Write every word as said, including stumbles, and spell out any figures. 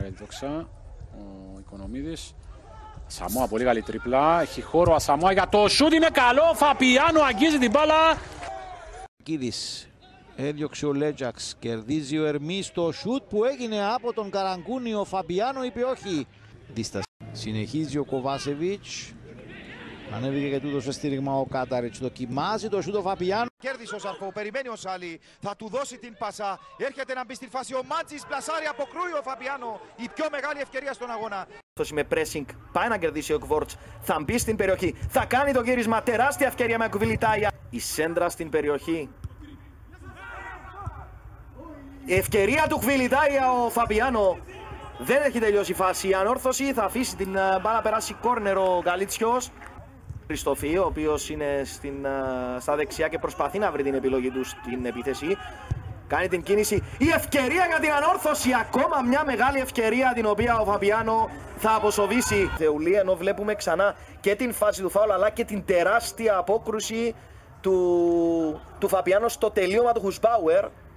έδωξα. Ο Οικονομίδης. Σαμόα, πολύ καλή τρίπλα. Έχει χώρο Ασαμόα για το σούτ. Είναι καλό. Φαπιάνο αγγίζει την μπάλα. Κίδης. Έδιωξε ο Λέτζαξ. Κερδίζει ο Ερμής το σούτ που έγινε από τον Καραγκούνη. Ο Φαμπιάνο είπε όχι. Δίσταση. Συνεχίζει ο Κοβάσεβιτς. Ανέβηκε και του δώσε στήριγμα ο Κάταριτς. Δοκιμάζει το σούτ ο Φαπιάνο. Κέρδισε ο Σαρκό, περιμένει ο Σάλι, θα του δώσει την πάσα. Έρχεται να μπει στην φάση ο Μάτζης, πλασάρει, αποκρούει ο Φαπιάνο. Η πιο μεγάλη ευκαιρία στον αγώνα. Με pressing πάει να κερδίσει ο Κβόρτς, θα μπει στην περιοχή, θα κάνει το γύρισμα, τεράστια ευκαιρία με Κουβιλιτάια. Η σέντρα στην περιοχή. Η ευκαιρία του Κουβιλιτάια ο Φαπιάνο. Δεν έχει τελειώσει η φάση, η ανόρθωση θα αφήσει την μπάλα περάσει κόρνερ ο Γκαλίτσιος. Χριστοφή, ο οποίος είναι στην, στα δεξιά και προσπαθεί να βρει την επιλογή του στην επίθεση. Κάνει την κίνηση. Η ευκαιρία για την ανόρθωση. Ακόμα μια μεγάλη ευκαιρία την οποία ο Φαπιάνο θα αποσοβήσει. Θεουλή, ενώ βλέπουμε ξανά και την φάση του φάουλ αλλά και την τεράστια απόκρουση του, του Φαπιάνο στο τελείωμα του Χουσμπάουερ.